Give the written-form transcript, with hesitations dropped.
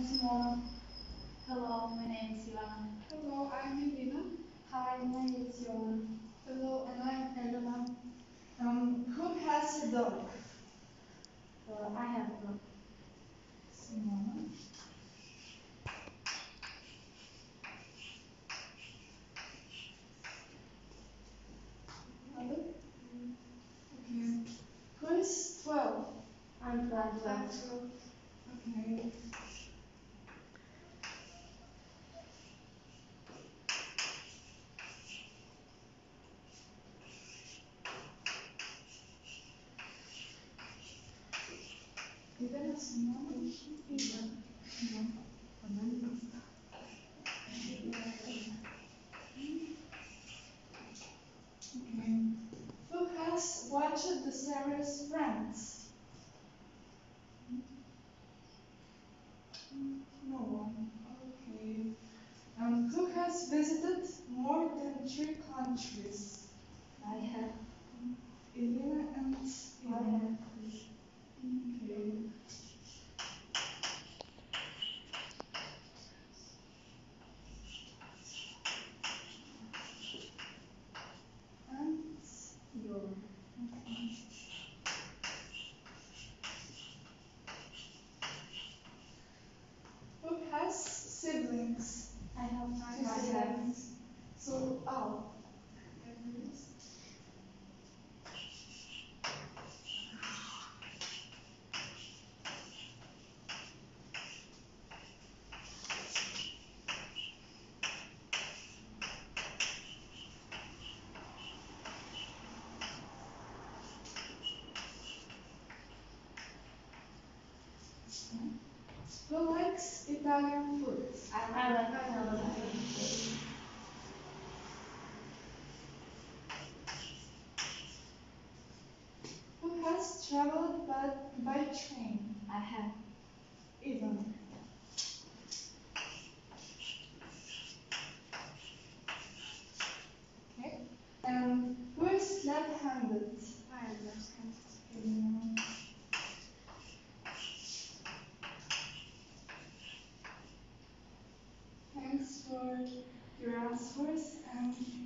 Simona. Hello, my name is Ivana. Hello, I'm Irina. Hi, my name is Joanna. Hello, and I'm Elena. Who has a dog? I have a dog. Simona. Other? Okay. Who is 12? I'm 12. I'm 12. Okay. Irina, Simona. Ivana. Okay. Who has watched the series Friends? No one. Okay. Who has visited more than 3 countries? I have. Elena and I Ivana. have. Okay. And Your. who has siblings? I have. Two siblings. So, who likes Italian food? I like Italian food. Who has traveled by train? I have. Ivan. Okay. Who is left-handed? I am left-handed. Thanks for your answers and